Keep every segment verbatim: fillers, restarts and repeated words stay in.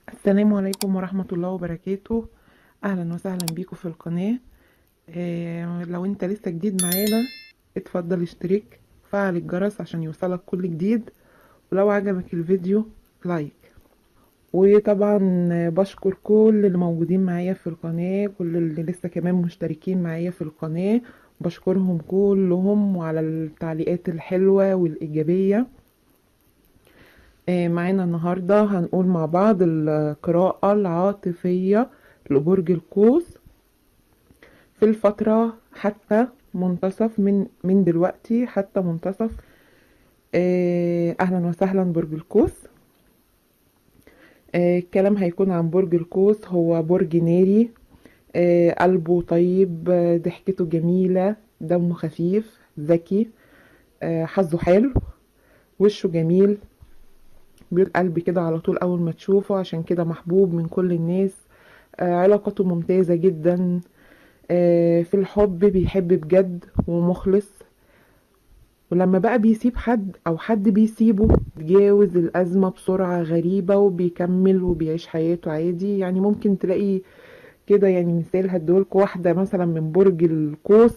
السلام عليكم ورحمة الله وبركاته. أهلا وسهلا بيكم في القناة. إيه لو انت لسه جديد معانا، اتفضل اشترك وفعل الجرس عشان يوصلك كل جديد، ولو عجبك الفيديو لايك. وطبعا بشكر كل اللي موجودين معايا في القناة، كل اللي لسه كمان مشتركين معايا في القناة، بشكرهم كلهم وعلى التعليقات الحلوة والإيجابية. آه، معانا النهاردة هنقول مع بعض القراءة العاطفية لبرج القوس في الفترة حتى منتصف من من دلوقتي حتى منتصف. آه، أهلا وسهلا برج القوس. آه، الكلام هيكون عن برج القوس. هو برج ناري، آه، قلبه طيب، آه، ضحكته جميلة، دمه خفيف، ذكي، آه، حظه حلو، وشه جميل، بيقول قلبي كده على طول أول ما تشوفه، عشان كده محبوب من كل الناس. آه، علاقته ممتازة جدا. آه، في الحب بيحب بجد ومخلص، ولما بقى بيسيب حد او حد بيسيبه بيتجاوز الازمة بسرعة غريبة وبيكمل وبيعيش حياته عادي. يعني ممكن تلاقي كده، يعني مثال هديهولك، واحدة مثلا من برج القوس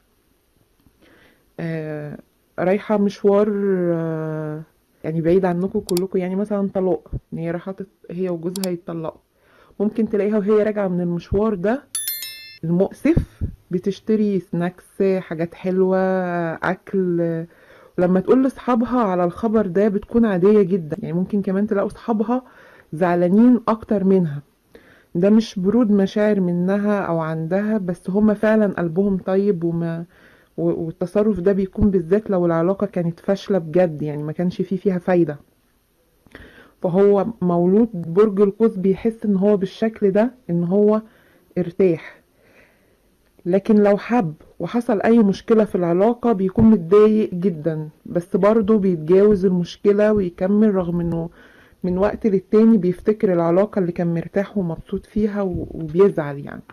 آه، رايحة مشوار، آه، يعني بعيد عنكم كلكم، يعني مثلا طلاق، ان هي رايحة تت- هي وجوزها يتطلقوا. ممكن تلاقيها وهي راجعة من المشوار ده المؤسف بتشتري سناكس، حاجات حلوة، أكل. ولما تقول لأصحابها على الخبر ده بتكون عادية جدا، يعني ممكن كمان تلاقوا أصحابها زعلانين أكتر منها. ده مش برود مشاعر منها أو عندها، بس هما فعلا قلبهم طيب. وما و- والتصرف ده بيكون بالذات لو العلاقة كانت فاشلة بجد، يعني ما كانش فيه فيها فايدة. فهو مولود برج القوس بيحس ان هو بالشكل ده ان هو ارتاح. لكن لو حب وحصل اي مشكلة في العلاقة بيكون متضايق جدا، بس برضه بيتجاوز المشكلة ويكمل، رغم انه من وقت للتاني بيفتكر العلاقة اللي كان مرتاح ومبسوط فيها و- وبيزعل يعني.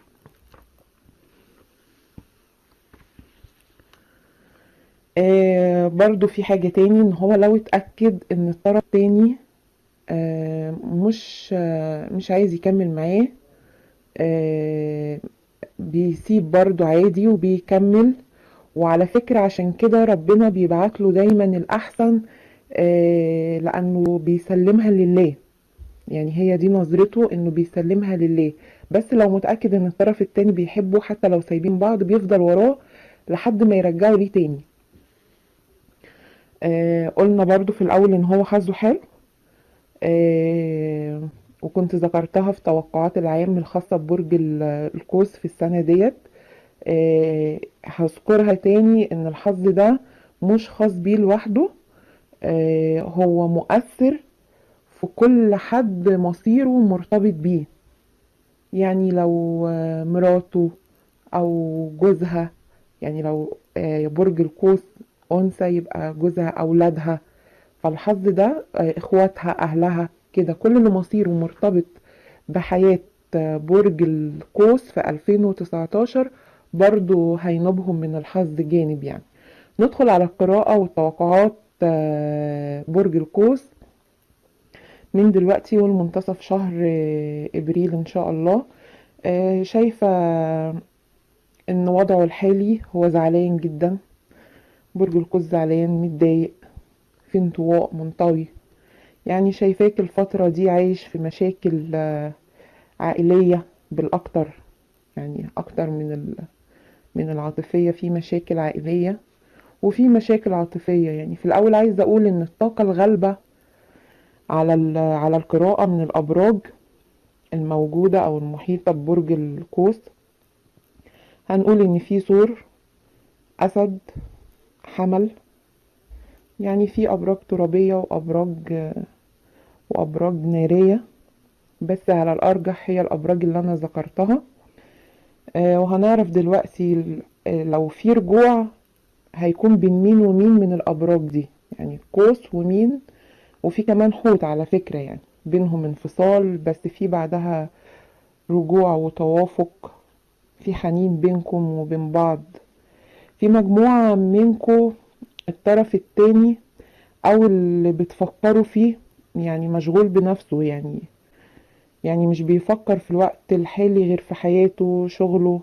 آه برضه في حاجة تاني، ان هو لو اتأكد ان الطرف التاني آه مش آه مش عايز يكمل معاه، آه بيسيب برضه عادي وبيكمل. وعلى فكرة عشان كده ربنا بيبعت له دايما الأحسن، آه لأنه بيسلمها لله. يعني هي دي نظرته، إنه بيسلمها لله. بس لو متأكد إن الطرف التاني بيحبه، حتى لو سايبين بعض بيفضل وراه لحد ما يرجعوا ليه تاني. آه قلنا برضو في الأول إن هو حظه حلو. آه وكنت ذكرتها في توقعات العام الخاصة ببرج ال- القوس في السنة ديت. آه هذكرها تاني إن الحظ ده مش خاص بيه لوحده، آه هو مؤثر في كل حد مصيره مرتبط بيه. يعني لو آه، مراته او جوزها، يعني لو آه، برج القوس انثى يبقى جوزها، اولادها. فالحظ ده آه، اخواتها، اهلها، كده كل اللي مصيره مرتبط بحياة آه، برج القوس في ألفين وتسعتاشر برضو هينوبهم من الحظ جانب يعني. ندخل على القراءة والتوقعات. آه، برج القوس من دلوقتي والمنتصف شهر آه، ابريل ان شاء الله. آه، شايفة ان وضعه الحالي هو زعلان جدا. برج القوس زعلان، متضايق، في انطواء، منطوي. يعني شايفاك الفترة دي عايش في مشاكل آه، عائلية بالاكتر، يعني اكتر من ال... من العاطفية. في مشاكل عائلية وفي مشاكل عاطفية. يعني في الاول عايزة اقول ان الطاقة الغالبة على ال... على القراءة من الابراج الموجودة او المحيطة ببرج القوس، هنقول ان في ثور، اسد، حمل. يعني في ابراج ترابية وابراج وابراج نارية، بس على الارجح هي الابراج اللي انا ذكرتها. آه، وهنعرف دلوقتي ال- آه، لو في رجوع هيكون بين مين ومين من الابراج دي، يعني قوس ومين. وفي كمان حوت على فكرة، يعني بينهم انفصال بس في بعدها رجوع وتوافق، في حنين بينكم وبين بعض. في مجموعة منكم الطرف التاني او اللي بتفكروا فيه يعني مشغول بنفسه، يعني يعني مش بيفكر في الوقت الحالي غير في حياته، شغله.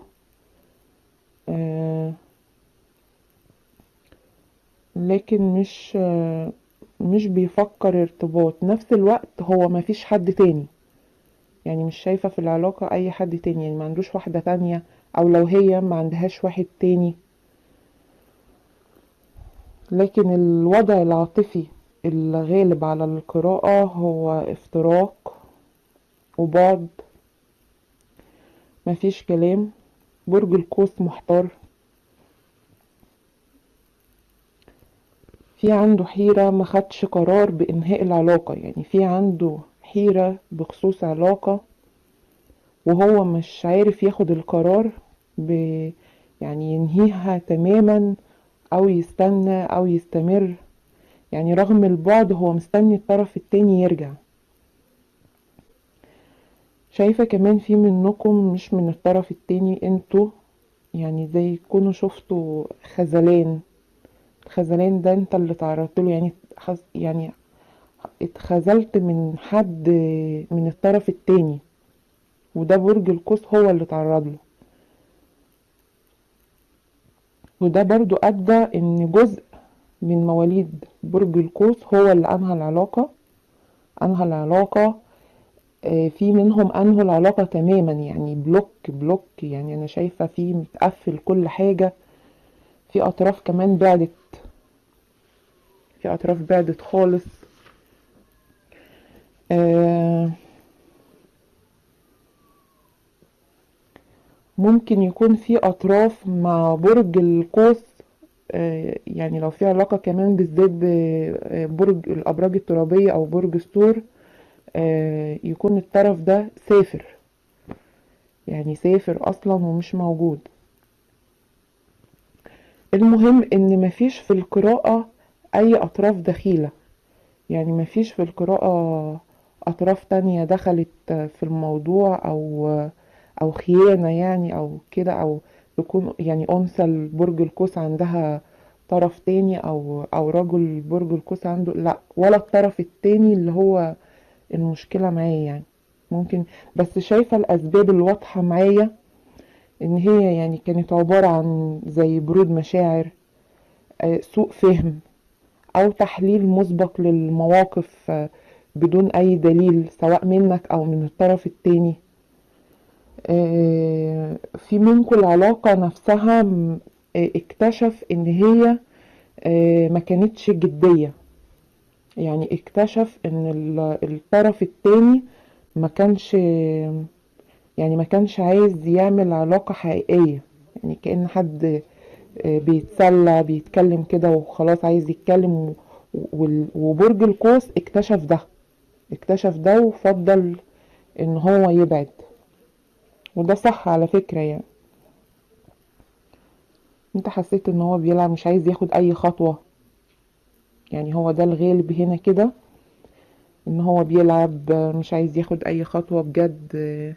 آه لكن مش آه مش بيفكر ارتباط. نفس الوقت هو مفيش حد تاني، يعني مش شايفة في العلاقة اي حد تاني، يعني ما عندوش واحدة تانية، او لو هي ما عندهاش واحد تاني. لكن الوضع العاطفي الغالب على القراءة هو افتراق وبعد، مفيش كلام. برج القوس محتار، في عنده حيرة، ما خدش قرار بإنهاء العلاقة، يعني في عنده حيرة بخصوص علاقة وهو مش عارف ياخد القرار ب يعني ينهيها تماما أو يستنى أو يستمر. يعني رغم البعد هو مستني الطرف التاني يرجع. شايفة كمان في منكم مش من الطرف التاني انتوا، يعني زي يكونوا شفتوا خذلان. الخذلان ده انت اللي تعرضت له، يعني خز... يعني اتخذلت من حد من الطرف التاني، وده برج القوس هو اللي تعرض له. وده برضو ادى ان جزء من مواليد برج القوس هو اللي انهى العلاقة. انهى العلاقة. آه، في منهم انهوا العلاقة تماما، يعني بلوك بلوك، يعني انا شايفة في متقفل كل حاجة. في اطراف كمان بعدت، في اطراف بعدت خالص. آه ممكن يكون في اطراف مع برج القوس. آه يعني لو في علاقة كمان بالذات ببرج الابراج الترابية او برج الثور، آه يكون الطرف ده سافر، يعني سافر اصلا ومش موجود. المهم ان مفيش في القراءة اي اطراف دخيلة، يعني مفيش في القراءة أطراف تانية دخلت في الموضوع، أو أو خيانة يعني، أو كده، أو يكون يعني أنثى البرج القوس عندها طرف تاني، أو أو رجل برج القوس عنده، لأ، ولا الطرف التاني اللي هو المشكلة معاه يعني. ممكن، بس شايفة الأسباب الواضحة معايا إن هي يعني كانت عبارة عن زي برود مشاعر، آه، سوء فهم، او تحليل مسبق للمواقف آه، بدون اي دليل، سواء منك او من الطرف التاني. آه، في منكم العلاقة نفسها م- آه، اكتشف ان هي آه، ما كانتش جدية، يعني اكتشف ان ال- الطرف التاني ما كانش يعني ما كانش عايز يعمل علاقة حقيقية، يعني كأن حد آه، بيتسلى بيتكلم كده وخلاص عايز يتكلم. و- وال- وبرج القوس اكتشف ده، اكتشف ده وفضل ان هو يبعد. وده صح على فكرة يعني. انت حسيت ان هو بيلعب، مش عايز ياخد اي خطوة، يعني هو ده الغالب هنا كده، ان هو بيلعب آه، مش عايز ياخد اي خطوة بجد. آه،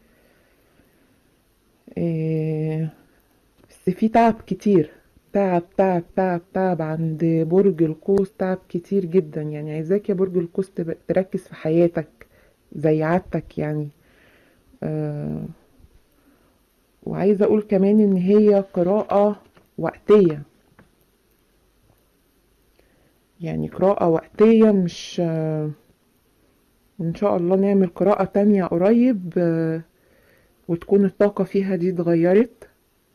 آه، بس في تعب كتير، تعب تعب تعب تعب عند برج القوس، تعب كتير جدا. يعني عايزاك يا برج القوس تبقى تركز في حياتك زي عادتك يعني. آه وعايزة اقول كمان ان هي قراءة وقتية، يعني قراءة وقتية، مش آه ان شاء الله نعمل قراءة تانية قريب، آه وتكون الطاقة فيها دي اتغيرت.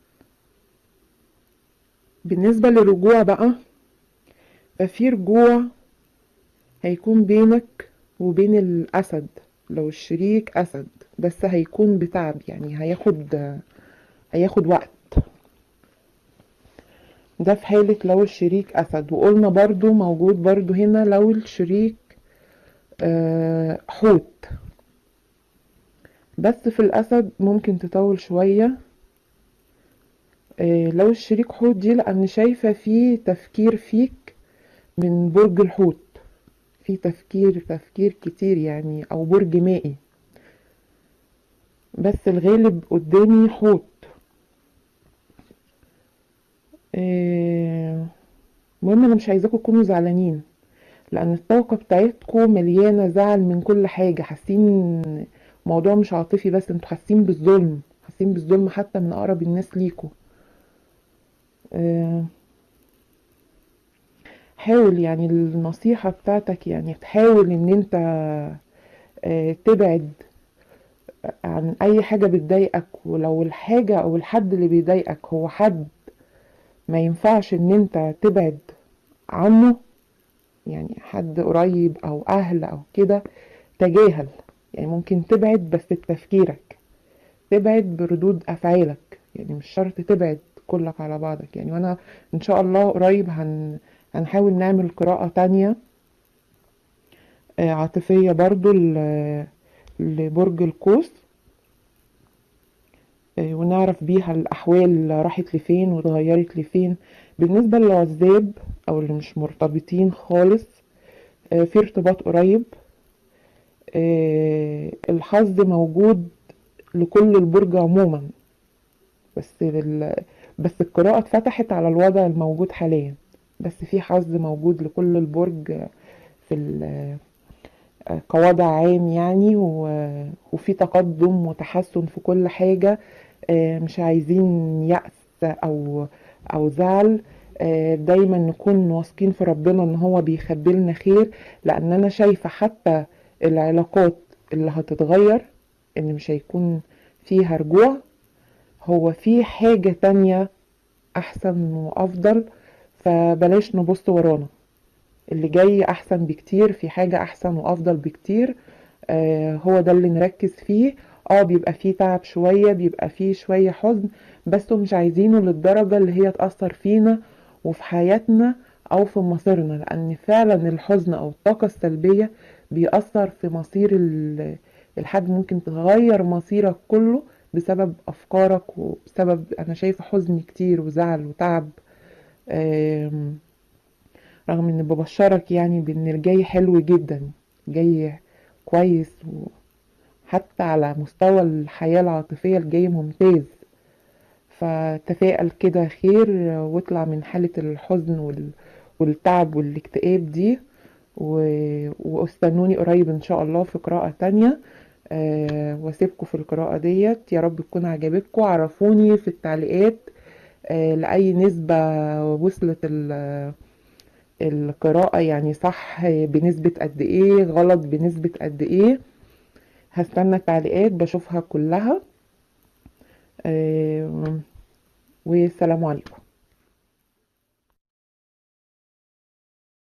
بالنسبة للرجوع بقى، ففي رجوع هيكون بينك وبين الأسد، لو الشريك أسد، بس هيكون بتعب، يعني هياخد هياخد وقت. ده في حالة لو الشريك أسد. وقلنا برضو موجود برضو هنا لو الشريك آه، حوت، بس في الأسد ممكن تطول شوية. آه، لو الشريك حوت دي لأن شايفة في تفكير فيك من برج الحوت، في تفكير تفكير كتير يعني، أو برج مائي، بس الغالب قدامي حوت. آه، المهم انا مش عايزاكم تكونوا زعلانين، لان الطاقة بتاعتكم مليانة زعل من كل حاجة، حاسين موضوع مش عاطفي بس، انتوا حاسين بالظلم، حاسين بالظلم حتى من اقرب الناس ليكوا. آه، حاول يعني النصيحة بتاعتك يعني تحاول ان انت آه، تبعد عن اي حاجة بتضايقك، ولو الحاجة او الحد اللي بيضايقك هو حد ما ينفعش ان انت تبعد عنه، يعني حد قريب او اهل او كده، تجاهل. يعني ممكن تبعد بس بتفكيرك، تبعد بردود افعالك، يعني مش شرط تبعد كلك على بعضك يعني. وانا ان شاء الله قريب هن هنحاول نعمل قراءة تانية آه، عاطفية برضو ل- لبرج القوس، آه، ونعرف بيها الأحوال راحت لفين واتغيرت لفين. بالنسبة للعزاب أو اللي مش مرتبطين خالص، آه، في ارتباط قريب، آه، الحظ موجود لكل البرج عموما، بس ال... بس القراءة اتفتحت على الوضع الموجود حاليا، بس في حظ موجود لكل البرج في ال... كوضع عام يعني، و... وفي تقدم وتحسن في كل حاجة. آه، مش عايزين يأس أو أو زعل، آه، دايما نكون واثقين في ربنا ان هو بيخبي لنا خير. لان انا شايفة حتى العلاقات اللي هتتغير ان مش هيكون فيها رجوع، هو في حاجة تانية احسن وافضل، فبلاش نبص ورانا، اللي جاي احسن بكتير، في حاجة احسن وافضل بكتير. آه هو ده اللي نركز فيه. اه بيبقى فيه تعب شوية، بيبقى فيه شوية حزن، بس مش عايزينه للدرجة اللي هي تأثر فينا وفي حياتنا او في مصيرنا، لان فعلا الحزن او الطاقة السلبية بيأثر في مصير ال- الحد، ممكن تغير مصيرك كله بسبب افكارك، وبسبب انا شايفة حزن كتير وزعل وتعب. آم، رغم ان ببشرك يعني بان الجاي حلو جدا، جاي كويس، وحتى على مستوى الحياة العاطفية الجاي ممتاز. فتفائل كده خير، واطلع من حالة الحزن وال... والتعب والاكتئاب دي، و... واستنوني قريب ان شاء الله في قراءة تانية. أه واسيبكم في القراءة ديت، يا رب تكون عجبتكم. عرفوني في التعليقات أه لأي نسبة وصلت ال... القراءة، يعني صح بنسبة قد ايه، غلط بنسبة قد ايه. هستنى التعليقات بشوفها كلها. آه، والسلام عليكم.